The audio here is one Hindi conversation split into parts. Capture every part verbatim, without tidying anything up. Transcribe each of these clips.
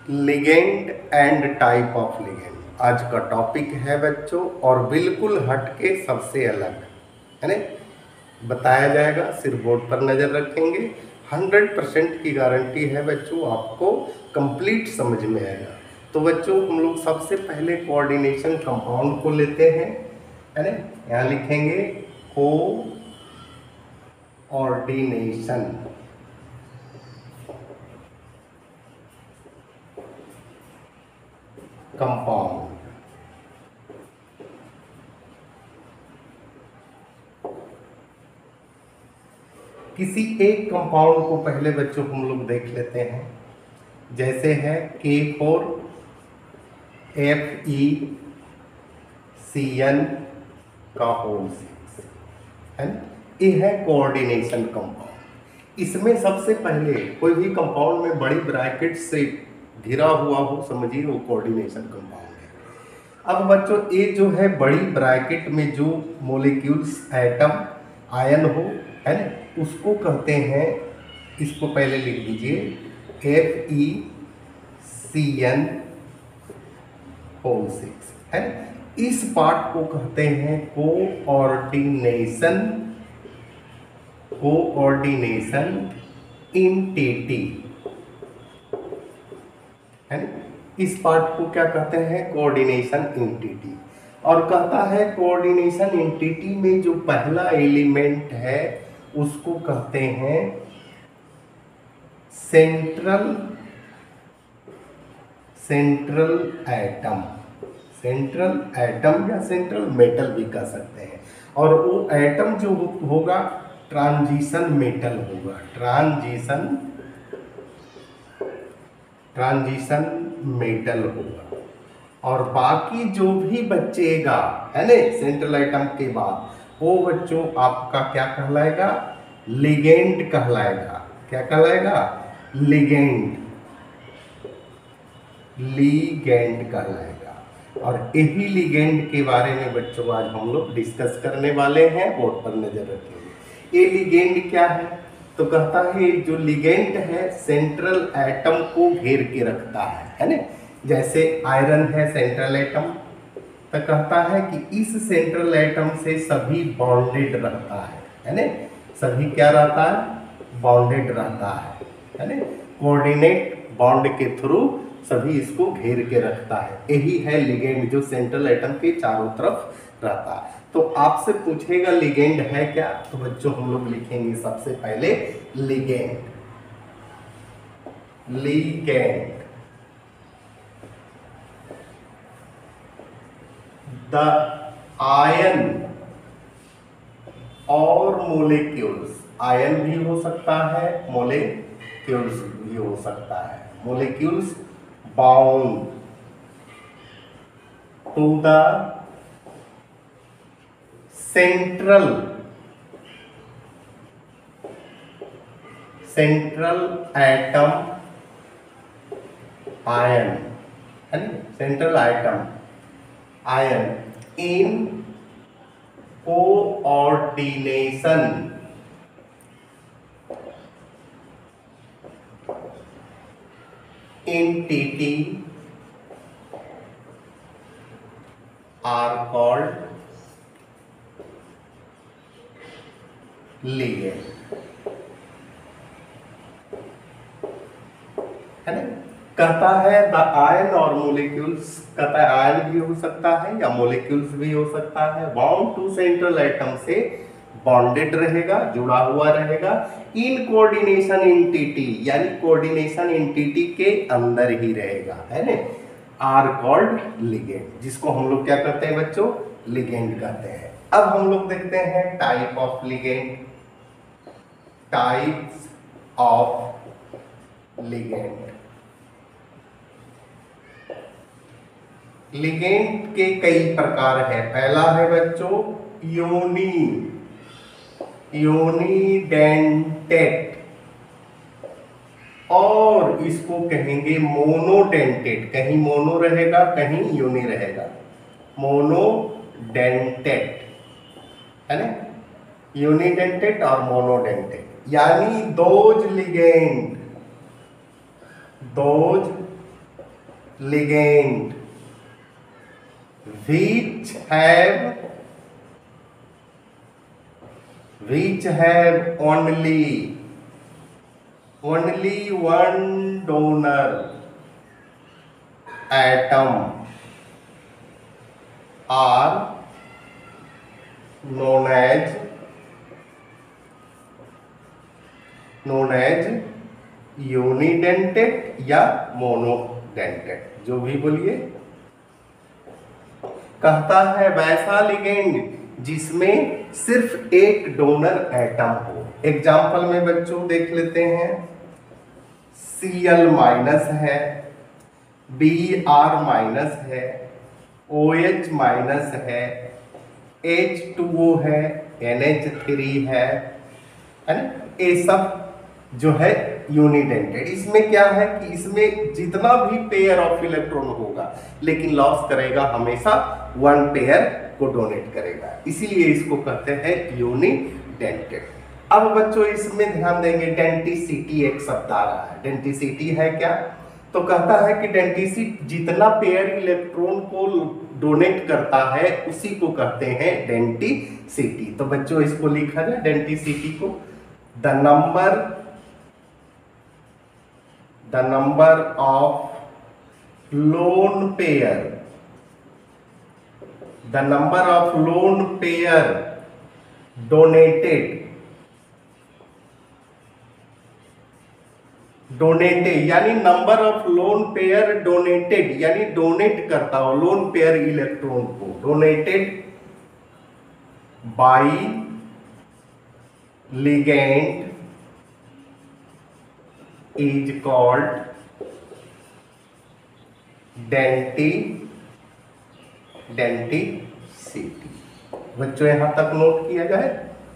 Ligand and type of ligand आज का टॉपिक है बच्चों, और बिल्कुल हटके सबसे अलग है ना बताया जाएगा। सिर्फ बोर्ड पर नज़र रखेंगे, हंड्रेड परसेंट की गारंटी है बच्चों, आपको कंप्लीट समझ में आएगा। तो बच्चों हम लोग सबसे पहले कोऑर्डिनेशन कंपाउंड को लेते हैं, है ना। यहाँ लिखेंगे कोऑर्डिनेशन कंपाउंड। किसी एक कंपाउंड को पहले बच्चों हम लोग देख लेते हैं, जैसे है के four F E C N का होल सिक्स, है ना। ये है कोऑर्डिनेशन कंपाउंड। इसमें सबसे पहले कोई भी कंपाउंड में बड़ी ब्रैकेट से घिरा हुआ हो, समझिए वो कोऑर्डिनेशन कंपाउंड है। अब बच्चों ये जो है बड़ी ब्रैकेट में जो मोलिक्यूल्स एटम आयन हो, है ना, उसको कहते हैं, इसको पहले लिख दीजिए F E C N whole six, है ना। इस पार्ट को कहते हैं कोऑर्डिनेशन कोऑर्डिनेशन इंटिटी, है ना। इस पार्ट को क्या कहते हैं, कोऑर्डिनेशन इंटिटी। और कहता है कोऑर्डिनेशन इंटिटी में जो पहला एलिमेंट है उसको कहते हैं central central atom central atom या सेंट्रल मेटल भी कह सकते हैं। और वो एटम जो होगा ट्रांजिशन मेटल होगा, ट्रांजिशन ट्रांजिशन मेटल होगा। और बाकी जो भी बचेगा, है ना, सेंट्रल एटम के बाद, वो बच्चों आपका क्या कहलाएगा, लिगेंड कहलाएगा। क्या कहलाएगा, लिगेंड लिगेंड कहलाएगा। और यही लिगेंड के बारे में बच्चों आज हम लोग डिस्कस करने वाले हैं, बोर्ड पर नजर रखेंगे। ये लिगेंड क्या है, तो कहता है जो लिगेंड है सेंट्रल एटम को घेर के रखता है, है ना। जैसे आयरन है सेंट्रल एटम, तो कहता है कि इस सेंट्रल एटम से सभी बॉन्डेड रहता है, है ना। सभी क्या रहता है, बॉन्डेड रहता है, है ना। कोऑर्डिनेट बॉन्ड के थ्रू सभी इसको घेर के रखता है। यही है लिगेंड जो सेंट्रल एटम के चारों तरफ रहता है। तो आपसे पूछेगा लिगेंड है क्या, तो बच्चों हम लोग लिखेंगे सबसे पहले लिगेंड लिगेंड द आयन और मोलिक्यूल्स, आयन भी हो सकता है, मोलिक्यूल्स भी हो सकता है, molecules bound to the central central atom ion, है ना, central atom ion in coordination entity are called ligand, है ना। कहता है द आयन और मोलिक्यूल्स, कहता है आयन भी हो सकता है या मोलिक्यूल्स भी हो सकता है, बाउंड टू सेंट्रल एटम से बॉन्डेड रहेगा, जुड़ा हुआ रहेगा, इन कोऑर्डिनेशन एंटिटी यानी कोऑर्डिनेशन एंटिटी के अंदर ही रहेगा, है ना, आर कॉल्ड लिगेंड, जिसको हम लोग क्या कहते हैं बच्चों, लिगेंड कहते हैं। अब हम लोग देखते हैं type of ligand types of ligand. Ligand के कई प्रकार है। पहला है बच्चों योनी योनीडेंटेट, और इसको कहेंगे मोनोडेंटेट, कहीं मोनो रहेगा कहीं यूनी रहेगा, मोनोडेंटेट, है ना, यूनिडेंटेट और मोनोडेंटेट। यानी those ligand those ligand which have which have only only one donor atom are known as known as unidentate या मोनोडेंटेड, जो भी बोलिए। कहता है वैसा लिगेंड जिसमें सिर्फ एक डोनर एटम हो। एग्जाम्पल में बच्चों देख लेते हैं, सी एल माइनस है, बी आर माइनस है, ओ एच माइनस है, एच टू ओ है, एन एच थ्री है, है ना। ये सब जो है यूनिडेंटेड। इसमें क्या है कि इसमें जितना भी पेयर ऑफ इलेक्ट्रॉन होगा लेकिन लॉस करेगा हमेशा वन पेयर को डोनेट करेगा, इसीलिए इसको कहते हैं यूनिडेंटेड। अब बच्चों इसमें ध्यान देंगे, डेंटिसिटी एक शब्द आ रहा है। डेंटिसिटी है क्या? तो कहता है कि डेंटिसिटी जितना पेयर इलेक्ट्रॉन को डोनेट करता है उसी को कहते हैं डेंटिसिटी। तो बच्चों इसको लिखा जाए डेंटिसिटी को, the number the number of lone pair the number of lone pair donated donated यानी number of lone pair donated यानी डोनेट करता हो लोन पेयर इलेक्ट्रॉन को, donated by ligand is called denti denticity. बच्चों यहां तक नोट किया जाए।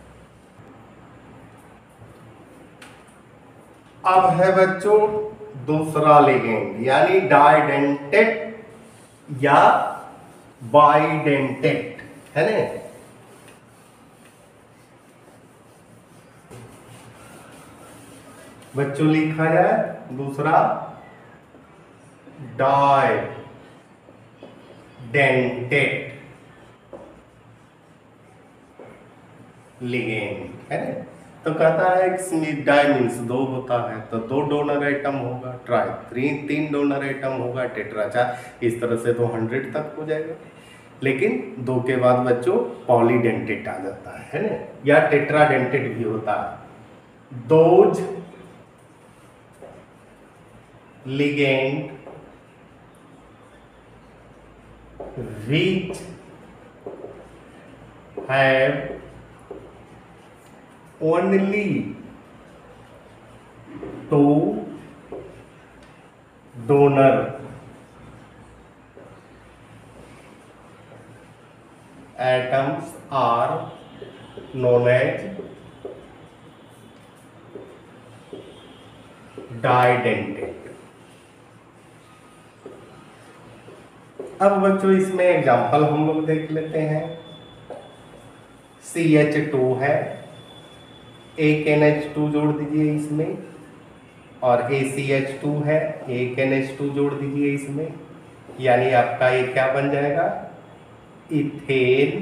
अब है बच्चों दूसरा लिगेंड यानी डाइडेंटेड या बाइडेंटेड, है ना। बच्चों लिखा जाए दूसरा डाइडेंटेड लिगेंड, है ना। तो कहता है डाई मीन्स दो होता है तो दो डोनर एटम होगा, ट्राई थ्री तीन डोनर एटम होगा, टेट्रा चार, इस तरह से तो हंड्रेड तक हो जाएगा। लेकिन दो के बाद बच्चों पॉलीडेंटेड आ जाता है, है ना, या टेट्राडेंटेड भी होता है। Those ligand which have only two donor atoms are known as didentate। अब बच्चों इसमें एग्जाम्पल हम लोग देख लेते हैं। सी एच टू है, एक एन एच टू जोड़ दीजिए इसमें, और ए सी एच टू है, एक एन एच टू जोड़ दीजिए इसमें, यानी आपका ये क्या बन जाएगा, इथेन।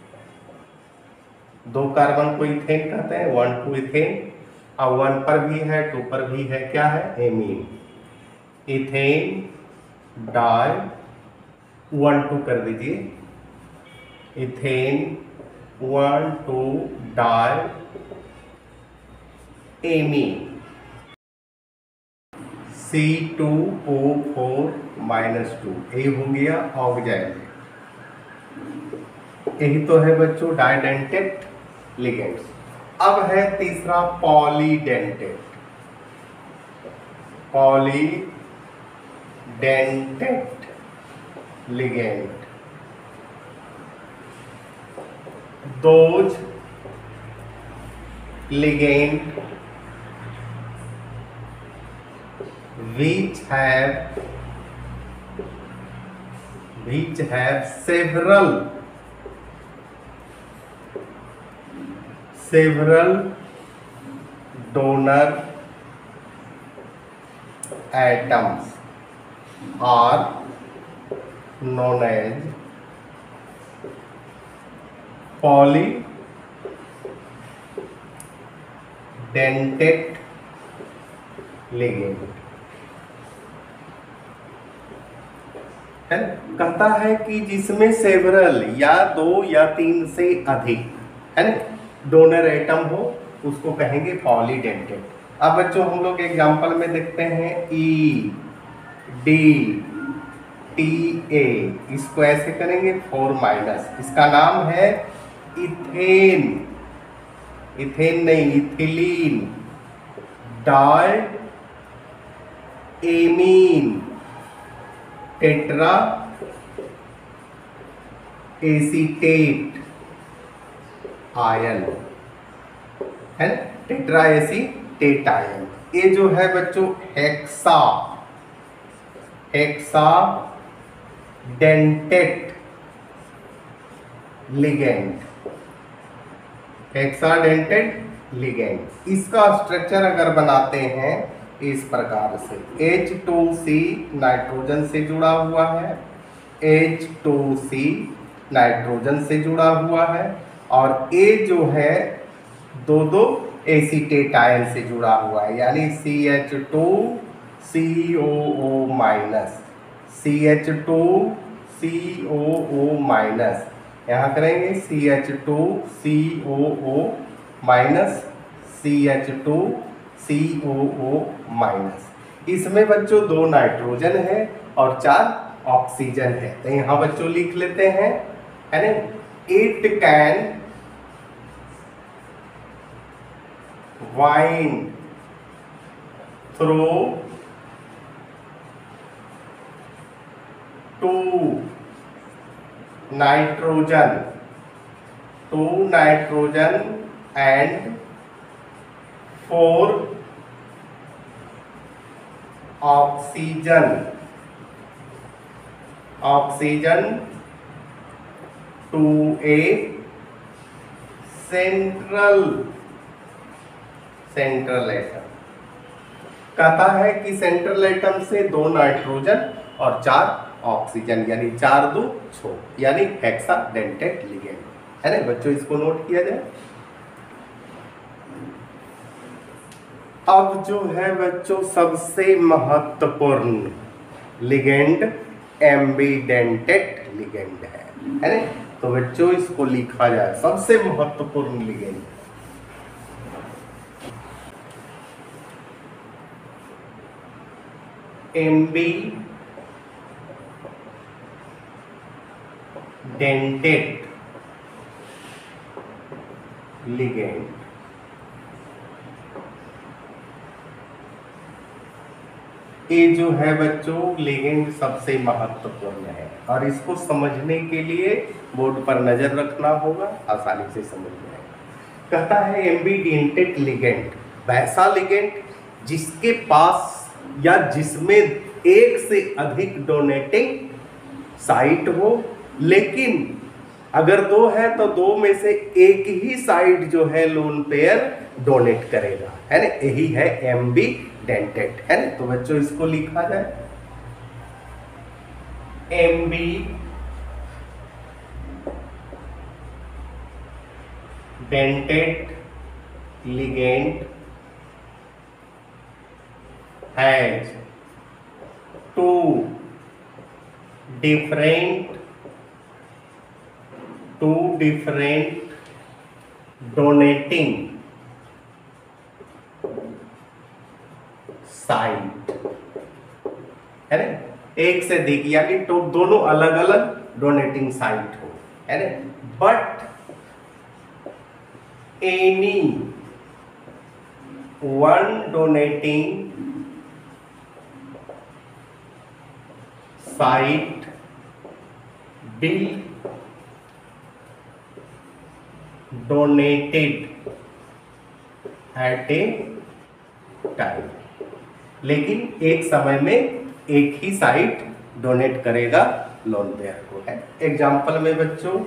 दो कार्बन को इथेन कहते हैं, वन टू इथेन, और वन पर भी है टू पर भी है, क्या है, amine. Ethane di, one two कर दीजिए, ethane one two di amine, C two O four minus two, ये हो गया ऑक्जाइड। यही तो है बच्चों डाइडेंटेड लिगेंड्स। अब है तीसरा polydentate. Polydentate ligand, those ligand which have which have several several donor atoms are known as polydentate ligand. कहता है कि जिसमें सेवरल या दो या तीन से अधिक है ना डोनर एटम हो उसको कहेंगे पॉलीडेंटेट। अब बच्चों हम लोग एग्जांपल में देखते हैं ई डी टी ए, इसको ऐसे करेंगे फोर माइनस, इसका नाम है इथेन, इथेन नहीं ethylene di amine tetra acetate ion है ना, टेट्रा एसीटेट आयन। ये जो है बच्चों hexa hexadentate ligand, hexadentate ligand. इसका स्ट्रक्चर अगर बनाते हैं इस प्रकार से, एच टू सी नाइट्रोजन से जुड़ा हुआ है, एच टू सी नाइट्रोजन से जुड़ा हुआ है, और ए जो है दो दो एसीटेट आयन से जुड़ा हुआ है, यानी C H two C O O minus, C H two C O O minus, यहाँ करेंगे C H two C O O minus C H two C O O minus. इसमें बच्चों दो नाइट्रोजन है और चार ऑक्सीजन है, तो यहाँ बच्चों लिख लेते हैं है ना, it can bind through two nitrogen two nitrogen and four oxygen oxygen to a central central atom. कहता है कि सेंट्रल एटम से दो नाइट्रोजन और चार ऑक्सीजन, यानी चार दो छो, यानी हेक्सा डेंटेट लिगेंड है ना बच्चों, इसको नोट किया जाए। अब जो है बच्चों सबसे महत्वपूर्ण लिगेंड एम्बीडेंटेट लिगेंड है है ना, तो बच्चों इसको लिखा जाए सबसे महत्वपूर्ण लिगेंड एम्बीडेंटेट लिगेंड। ये जो है बच्चों लिगेंड सबसे महत्वपूर्ण है, और इसको समझने के लिए बोर्ड पर नजर रखना होगा, आसानी से समझ में आएगा। कहता है एम्बीडेंटेट लिगेंड वैसा लिगेंड जिसके पास या जिसमें एक से अधिक डोनेटिंग साइट हो, लेकिन अगर दो है तो दो में से एक ही साइड जो है लोन पेयर डोनेट करेगा है ना, यही है एम्बीडेंटेट है ना। तो बच्चों इसको लिखा जाए ambidentate ligand has two different two different donating site है ना, एक से अधिक यानी तो दोनों अलग अलग डोनेटिंग साइट हो है ना, but any one donating site will donated at a time, लेकिन एक समय में एक ही साइट डोनेट करेगा लोन पेयर को है। एग्जाम्पल में बच्चों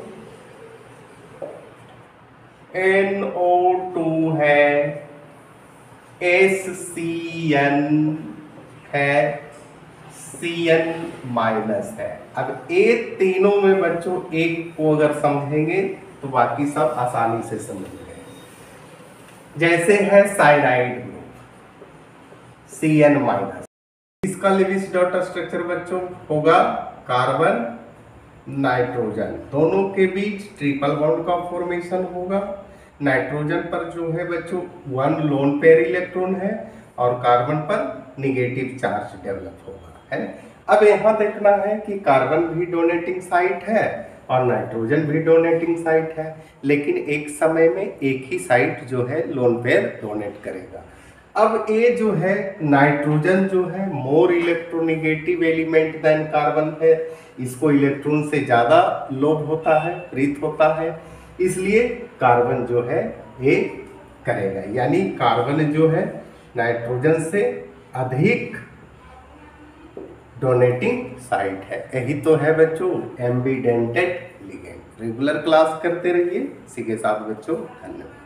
एन ओ टू है, एस सी एन है, सी एन माइनस है। अब ये तीनों में बच्चों एक को अगर समझेंगे तो बाकी सब आसानी से समझ गए। जैसे है cyanide group C N minus, इसका लेविस डॉट स्ट्रक्चर बच्चों होगा कार्बन नाइट्रोजन, दोनों के बीच ट्रिपल बॉन्ड का फॉर्मेशन होगा। नाइट्रोजन पर जो है बच्चों वन लोन पेयर इलेक्ट्रॉन है और कार्बन पर निगेटिव चार्ज डेवलप होगा, है। अब यहाँ देखना है कि कार्बन भी डोनेटिंग साइट है और नाइट्रोजन भी डोनेटिंग साइट है, लेकिन एक समय में एक ही साइट जो है लोन पेयर डोनेट करेगा। अब ये जो है नाइट्रोजन जो है more electronegative element than carbon है, इसको इलेक्ट्रॉन से ज़्यादा लोभ होता है, प्रीत होता है, इसलिए कार्बन जो है ये करेगा, यानी कार्बन जो है नाइट्रोजन से अधिक डोनेटिंग साइट है। यही तो है बच्चों एम्बिडेंटेड लिगेंड। रेगुलर क्लास करते रहिए, इसी के साथ बच्चों धन्यवाद।